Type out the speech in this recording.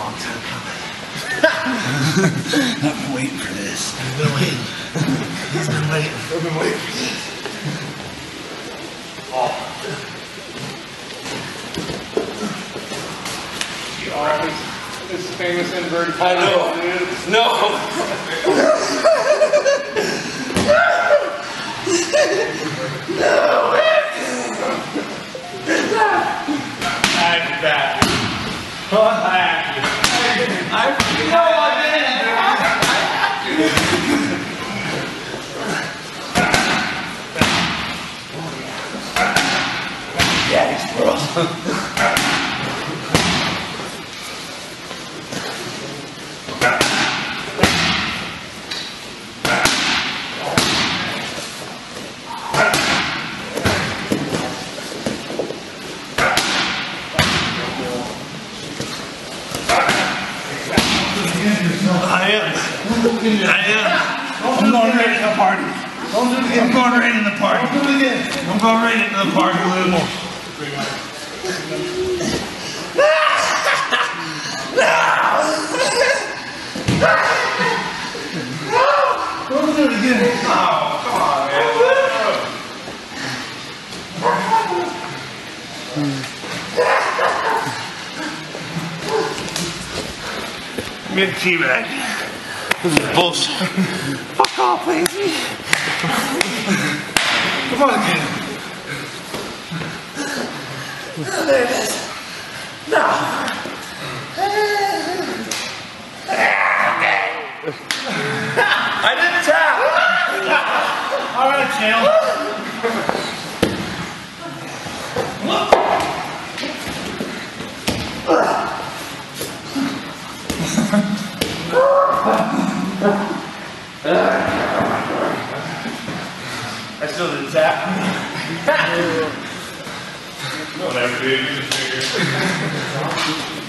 long time coming. I've been waiting for this. I've been waiting. He's been waiting. I've been waiting for this. Oh. This famous inverted. I know. No. No. I'm back. I have to. Daddy's world. I am. I'm going right in the party. Don't do it again. I'm going right in the party. Don't do it again. I'm going right into the party a little more. Don't do it again. Oh, come on, man. Mid teabag. This is bullshit. Fuck off, lazy. Come on again. Oh, there it is. No. I didn't tap. All right, chill. I still didn't tap. Whatever, dude. You just figure.